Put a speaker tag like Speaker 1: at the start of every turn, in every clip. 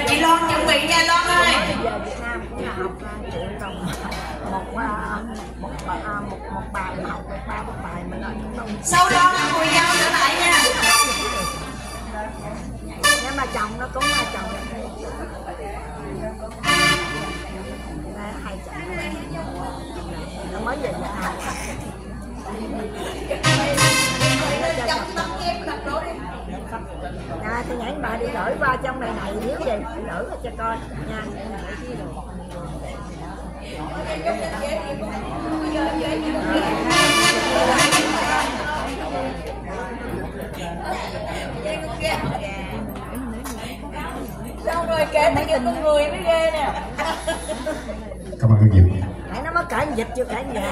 Speaker 1: chị Loan chuẩn bị nha Loan ơi.
Speaker 2: Về Việt Nam cũng là học 2 triệu đồng một bài học 3 bài mình ở trong đông.
Speaker 1: Sau đó cùng nhau trở lại nha.
Speaker 2: Nhưng mà chồng nó cũng là chồng là 2 chồng nó mới về Việt Nam. Tôi nhảy bà đi gửi qua trong này nếu về gửi cho con nha.
Speaker 1: Đâu rồi kể mấy cái con người mới ghê nè.
Speaker 3: Cảm ơn nhiều.
Speaker 2: Nãy nó mới cởi dịch chưa cởi nhà.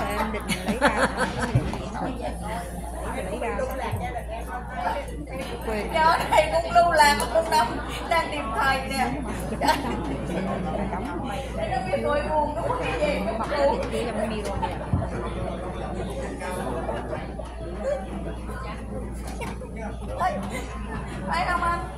Speaker 1: Nhớ thầy cũng lưu lạc cũng đang tìm thầy nè. Nó bị nỗi buồn nó không gì nó mặc buồn. Thấy không anh?